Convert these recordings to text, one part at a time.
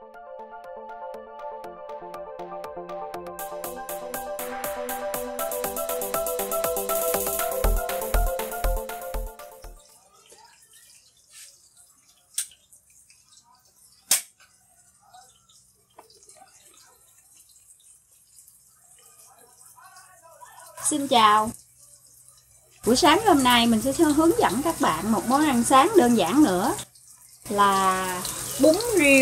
Xin chào. Buổi sáng hôm nay mình sẽ hướng dẫn các bạn một món ăn sáng đơn giản nữa là bún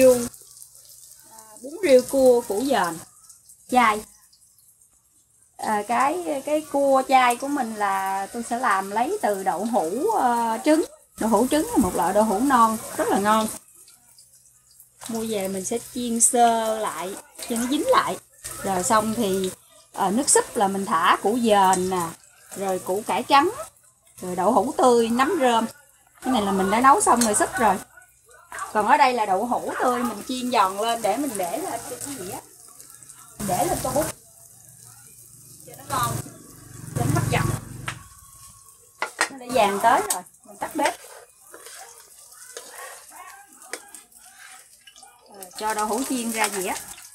riêu cua củ dền chay. Cái cua chay của mình là tôi sẽ làm lấy từ đậu hũ trứng. Đậu hũ trứng là một loại đậu hũ non rất là ngon. Mua về mình sẽ chiên sơ lại cho nó dính lại. Rồi xong thì nước súp là mình thả củ dền nè, rồi củ cải trắng, rồi đậu hũ tươi, nấm rơm. Cái này là mình đã nấu xong rồi súp rồi. Còn ở đây là đậu hũ tươi mình chiên giòn lên để mình để lên cái gì á, để lên tô bún cho nó ngon, cho nó hấp dẫn. Nó đã vàng tới rồi, mình tắt bếp. Rồi, cho đậu hũ chiên ra dĩa.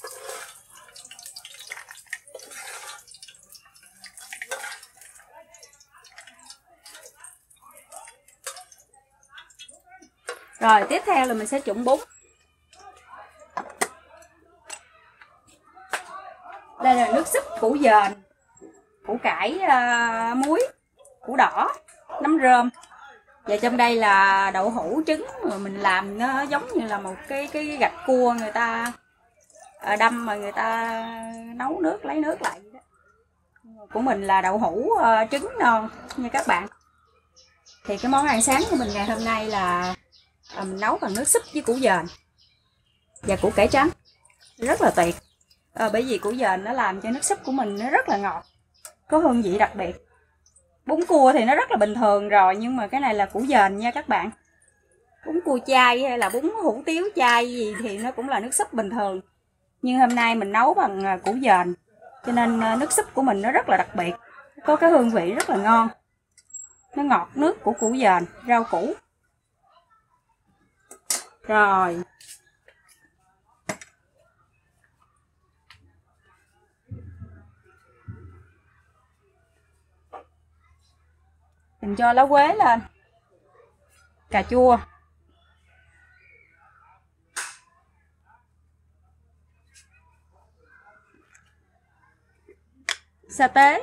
Rồi tiếp theo là mình sẽ trụng bún. Đây là nước súp củ dền, củ cải muối, củ đỏ, nấm rơm. Và trong đây là đậu hũ trứng mà mình làm nó giống như là một cái gạch cua người ta đâm mà người ta nấu nước lấy nước lại vậy đó. Của mình là đậu hũ trứng non nha các bạn. Thì cái món ăn sáng của mình ngày hôm nay là mình nấu bằng nước súp với củ dền và củ cải trắng, rất là tuyệt. Bởi vì củ dền nó làm cho nước súp của mình nó rất là ngọt, có hương vị đặc biệt. Bún cua thì nó rất là bình thường rồi, nhưng mà cái này là củ dền nha các bạn. Bún cua chay hay là bún hủ tiếu chay gì thì nó cũng là nước súp bình thường, nhưng hôm nay mình nấu bằng củ dền cho nên nước súp của mình nó rất là đặc biệt, có cái hương vị rất là ngon. Nó ngọt nước của củ dền, rau củ. Rồi mình cho lá quế lên, cà chua, sa tế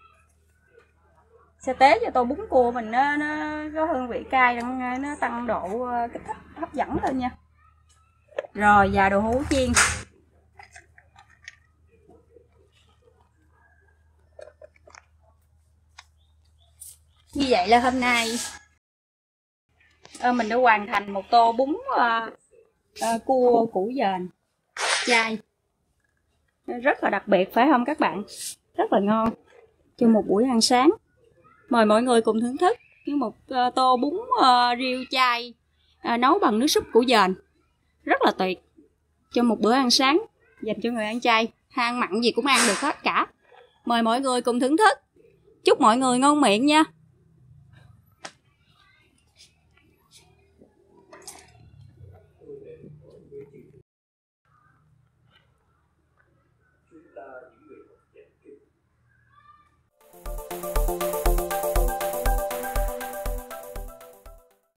cho tô bún cua mình nó có hương vị cay, nó tăng độ kích thích hấp dẫn lên nha. Rồi và đậu hũ chiên. Như vậy là hôm nay mình đã hoàn thành một tô bún cua củ dền chay, rất là đặc biệt phải không các bạn? Rất là ngon cho một buổi ăn sáng. Mời mọi người cùng thưởng thức với một tô bún riêu chay nấu bằng nước súp củ dền, rất là tuyệt cho một bữa ăn sáng dành cho người ăn chay. Ăn mặn gì cũng ăn được hết cả. Mời mọi người cùng thưởng thức. Chúc mọi người ngon miệng nha.